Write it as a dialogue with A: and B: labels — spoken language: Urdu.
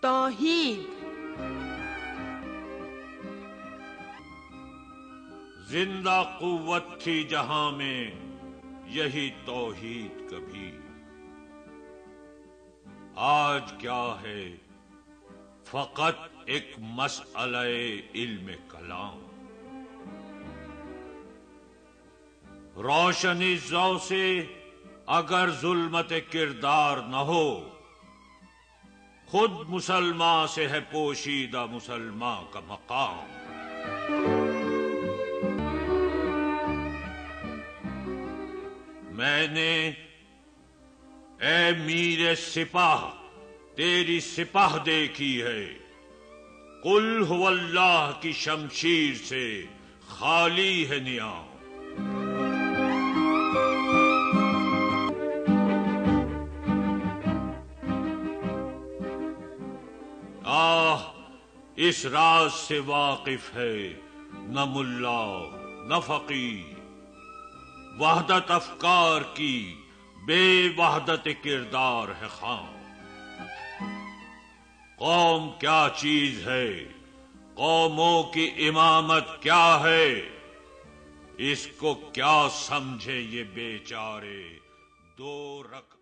A: توحید.
B: زندہ قوت تھی جہاں میں یہی توحید کبھی، آج کیا ہے فقط ایک مسئلہ علم کلام. روشنی ذو سے اگر ظلمت کردار نہ ہو، خود مسلمان سے ہے پوشیدہ مسلمان کا مقام. میں نے اے میر سپاہ تیری سپاہ دیکھی ہے، قل هو اللہ کی شمشیر سے خالی ہے نیام. اس راز سے واقف ہے نہ ملا نہ فقیر، وحدت افکار کی بے وحدت کردار ہے خام. قوم کیا چیز ہے، قوموں کی امامت کیا ہے، اس کو کیا سمجھے یہ بیچارے دو رکھ